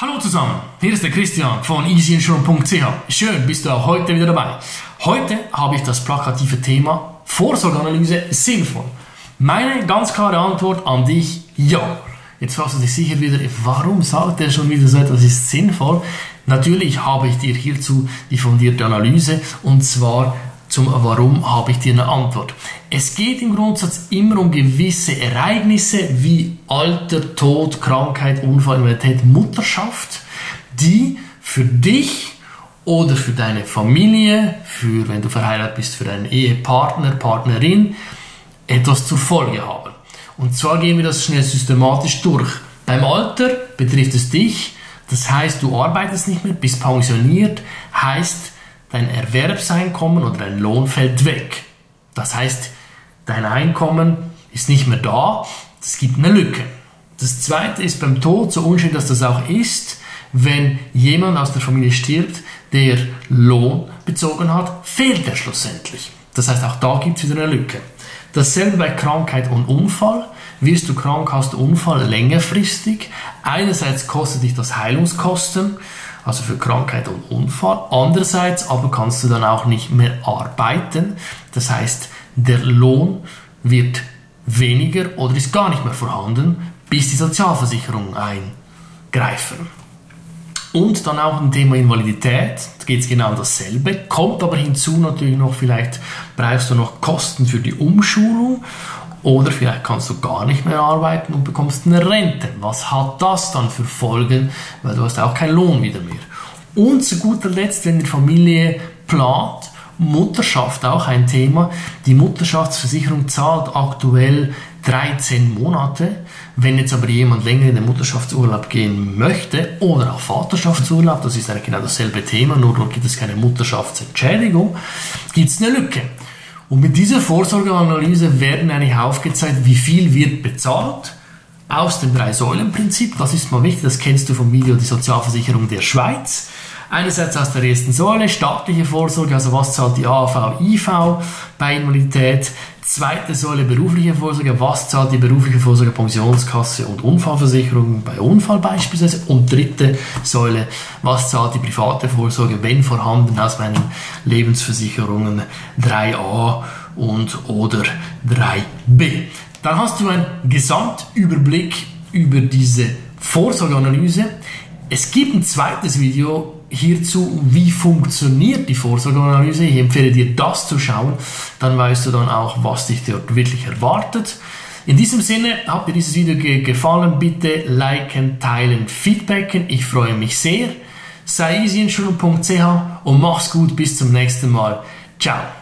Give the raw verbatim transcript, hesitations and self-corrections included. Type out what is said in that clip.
Hallo zusammen, hier ist der Christian von easy insurance punkt c h. Schön, bist du auch heute wieder dabei. Heute habe ich das plakative Thema Vorsorgeanalyse sinnvoll. Meine ganz klare Antwort an dich, ja. Jetzt fragst du dich sicher wieder, warum sagt er schon wieder so etwas ist sinnvoll? Natürlich habe ich dir hierzu die fundierte Analyse und zwar zum Warum habe ich dir eine Antwort. Es geht im Grundsatz immer um gewisse Ereignisse wie Alter, Tod, Krankheit, Unfall, Invalidität, Mutterschaft, die für dich oder für deine Familie, für wenn du verheiratet bist, für deinen Ehepartner, Partnerin, etwas zur Folge haben. Und zwar gehen wir das schnell systematisch durch. Beim Alter betrifft es dich, das heißt, du arbeitest nicht mehr, bist pensioniert, heißt, dein Erwerbseinkommen oder dein Lohn fällt weg. Das heißt, dein Einkommen ist nicht mehr da, es gibt eine Lücke. Das zweite ist beim Tod, so unschön dass das auch ist, wenn jemand aus der Familie stirbt, der Lohn bezogen hat, fehlt er schlussendlich. Das heißt, auch da gibt es wieder eine Lücke. Dasselbe bei Krankheit und Unfall. Wirst du krank, hast du Unfall längerfristig. Einerseits kostet dich das Heilungskosten, also für Krankheit und Unfall. Andererseits aber kannst du dann auch nicht mehr arbeiten. Das heißt, der Lohn wird weniger oder ist gar nicht mehr vorhanden, bis die Sozialversicherungen eingreifen. Und dann auch ein Thema Invalidität, da geht es genau dasselbe, kommt aber hinzu natürlich noch, vielleicht brauchst du noch Kosten für die Umschulung oder vielleicht kannst du gar nicht mehr arbeiten und bekommst eine Rente. Was hat das dann für Folgen, weil du hast auch keinen Lohn wieder mehr. Und zu guter Letzt, wenn die Familie plant, Mutterschaft auch ein Thema, die Mutterschaftsversicherung zahlt aktuell dreizehn Monate. Wenn jetzt aber jemand länger in den Mutterschaftsurlaub gehen möchte oder auch Vaterschaftsurlaub, das ist eigentlich genau dasselbe Thema, nur dort gibt es keine Mutterschaftsentschädigung, gibt es eine Lücke. Und mit dieser Vorsorgeanalyse werden eigentlich aufgezeigt, wie viel wird bezahlt aus dem Drei-Säulen-Prinzip. Das ist mal wichtig, das kennst du vom Video Die Sozialversicherung der Schweiz. Einerseits aus der ersten Säule, staatliche Vorsorge, also was zahlt die A V, I V bei Invalidität. Zweite Säule, berufliche Vorsorge, was zahlt die berufliche Vorsorge, Pensionskasse und Unfallversicherung bei Unfall beispielsweise. Und dritte Säule, was zahlt die private Vorsorge, wenn vorhanden, aus meinen Lebensversicherungen drei a und oder drei b. Dann hast du einen Gesamtüberblick über diese Vorsorgeanalyse. Es gibt ein zweites Video hierzu, wie funktioniert die Vorsorgeanalyse. Ich empfehle dir, das zu schauen. Dann weißt du dann auch, was dich dort wirklich erwartet. In diesem Sinne, hat dir dieses Video ge gefallen, bitte liken, teilen, feedbacken. Ich freue mich sehr. Sei easy insurance punkt c h und mach's gut. Bis zum nächsten Mal. Ciao.